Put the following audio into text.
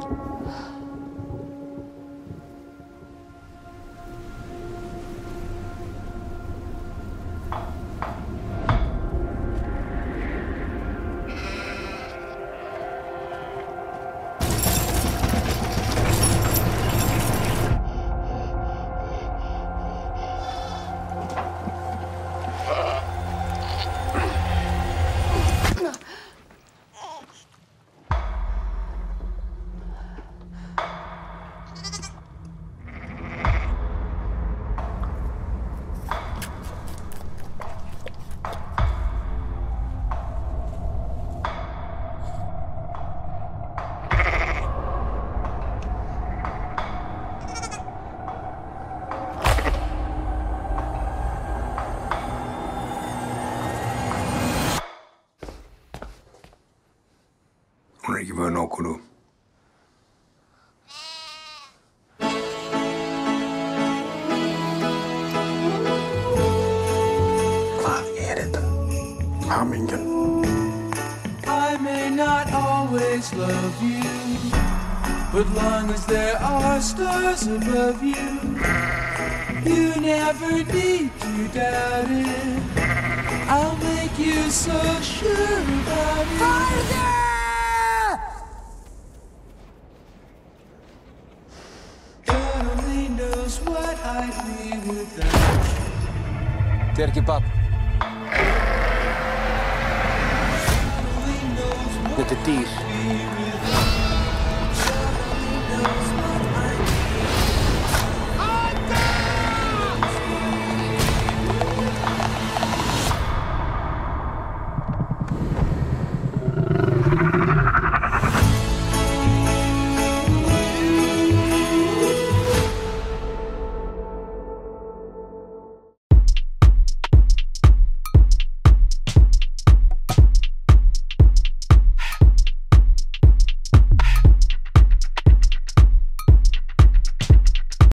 Hun ikke været nok nu. Hvad er det? Ham ingen. I may not always love you, but long as there are stars above you, you never need to doubt it. I'll make you so sure about it. Father! God only knows what I'd be without you. Terki pap. Nyt tiis.